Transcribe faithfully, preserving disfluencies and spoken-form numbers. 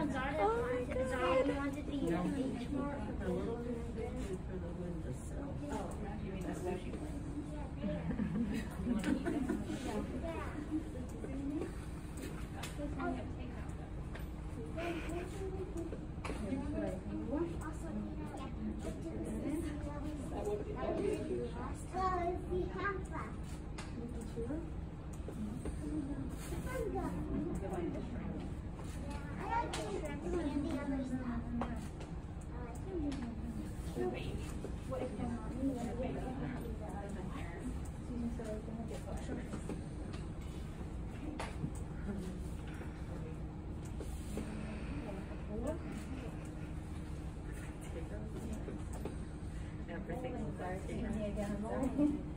Oh my God. We wanted to eat a beach more for the little food for the windowsill. Oh, you mean that's sushi plate? Everything's